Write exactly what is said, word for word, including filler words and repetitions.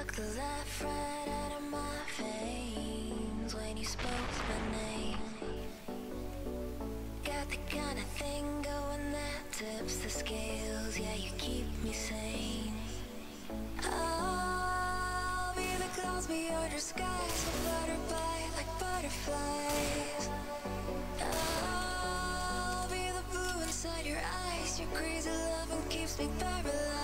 the life right out of my veins when you spoke my name. Got the kind of thing going that tips the scales. Yeah, you keep me sane. I'll be the clouds beyond your skies, so flutter by like butterflies. I'll be the blue inside your eyes. Your crazy loving keeps me paralyzed.